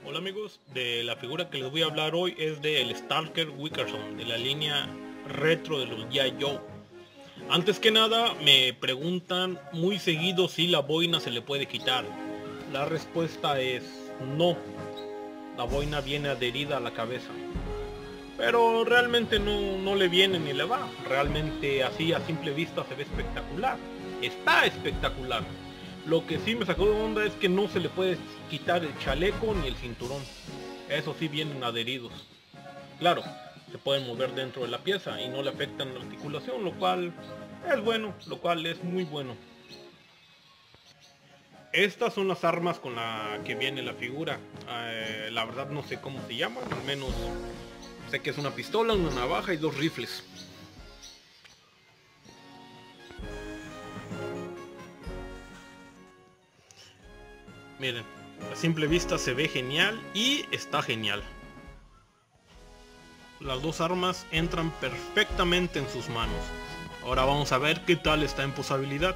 Hola amigos, de la figura que les voy a hablar hoy es del Stalker Wickerson, de la línea retro de los G.I. Joe. Antes que nada me preguntan muy seguido si la boina se le puede quitar. La respuesta es no, la boina viene adherida a la cabeza. Pero realmente no le viene ni le va, realmente así a simple vista se ve espectacular, está espectacular. Lo que sí me sacó de onda es que no se le puede quitar el chaleco ni el cinturón. Eso sí vienen adheridos. Claro, se pueden mover dentro de la pieza y no le afectan la articulación, lo cual es bueno, lo cual es muy bueno. Estas son las armas con la que viene la figura. La verdad no sé cómo se llaman, al menos sé que es una pistola, una navaja y dos rifles. Miren, a simple vista se ve genial y está genial. Las dos armas entran perfectamente en sus manos. Ahora vamos a ver qué tal está en posabilidad.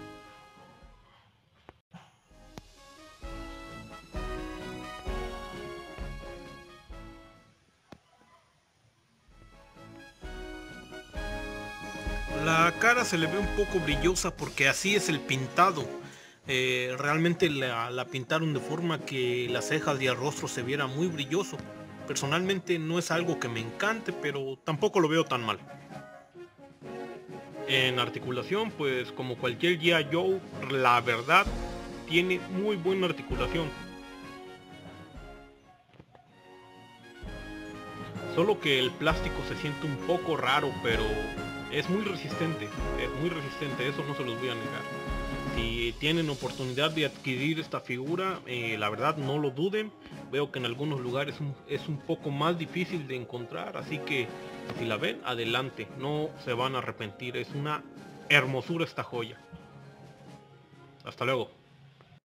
La cara se le ve un poco brillosa porque así es el pintado. Realmente la pintaron de forma que las cejas y el rostro se viera muy brilloso. Personalmente no es algo que me encante, pero tampoco lo veo tan mal. En articulación, pues como cualquier G.I. Joe, la verdad tiene muy buena articulación. Solo que el plástico se siente un poco raro, pero es muy resistente, eso no se los voy a negar. Si tienen oportunidad de adquirir esta figura, la verdad no lo duden. Veo que en algunos lugares es un poco más difícil de encontrar, así que si la ven, adelante, no se van a arrepentir. Es una hermosura esta joya. Hasta luego.